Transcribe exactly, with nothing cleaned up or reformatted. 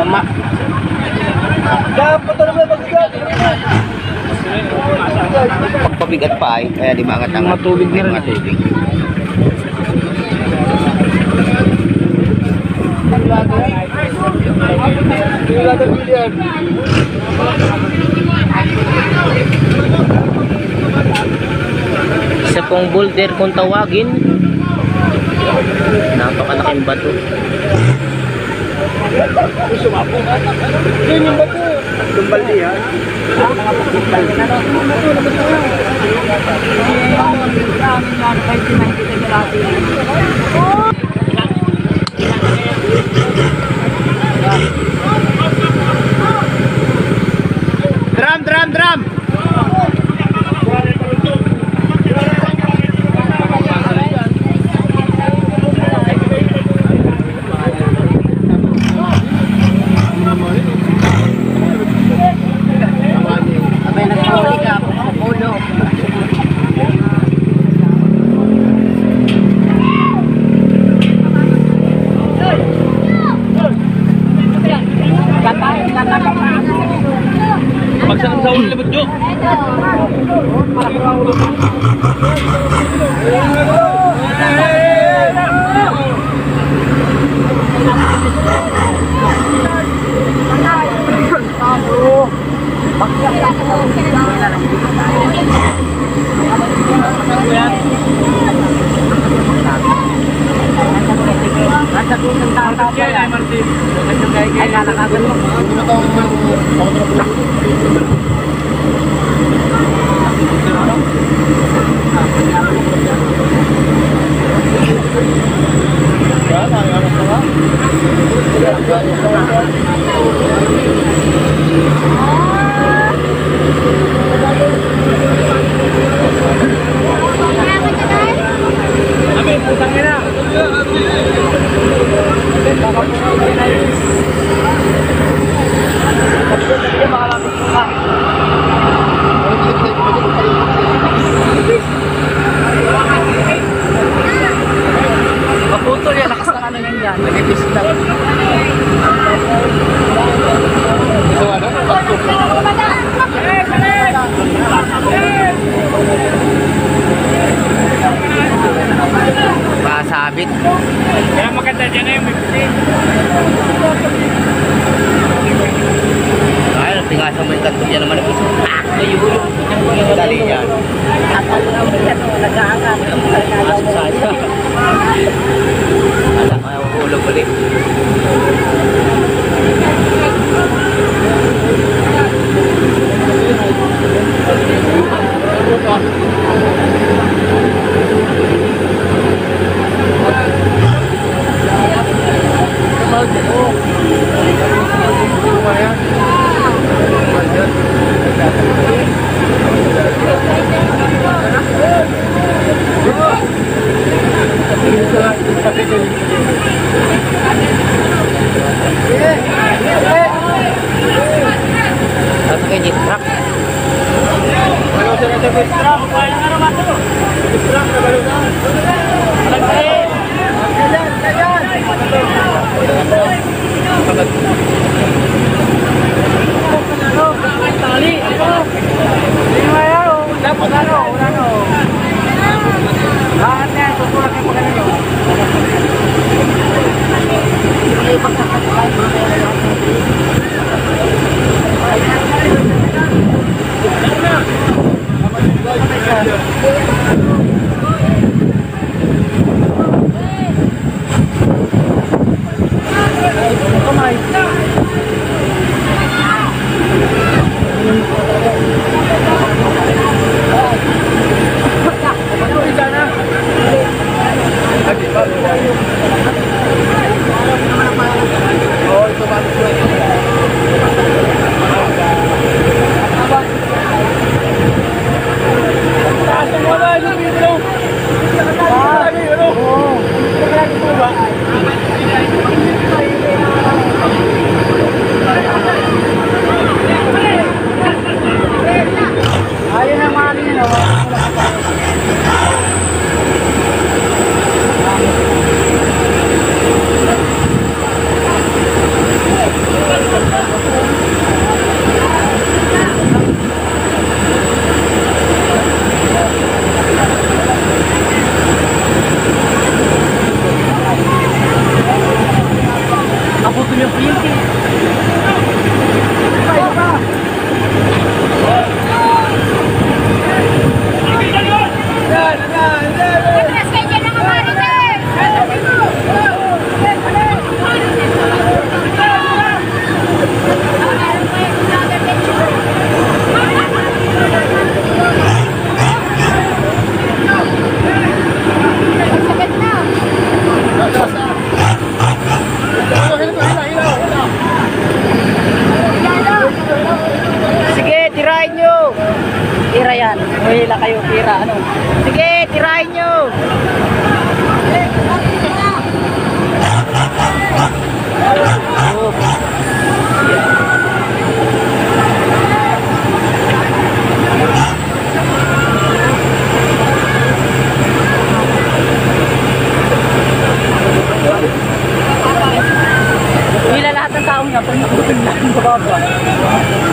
Tama. Pagpabigat pa ay, kaya di maangat ang matubig na rin. Matubig. Isa pong boulder kung tawagin. Napakalaking bato. Yun yung bato. Lumbaldi ha. Drum, drum, drum! Magsanang sa ulo libot nyo. Amin, putangin na. Maputol yan, lakas na ano yan dyan. Nagipis lang. So ano? Masabit. Kaya maganda dyan na yung mixing. Ay, tingasan mo yung kanto dyan naman. Ah, ayun. Dali yan. Masasaya. Alam, ayaw ko ulo ulit. Satu kayak truck. Kalau saya ada bestrap, kaya nga naman ito. Bestrap na balo na. Lagay! Ayan, ayan! Tali! Hindi mo yan o. Dapat ano, wala no. Lahat yan, tutulak yung pagkain nyo. Nakutin lang sa baba.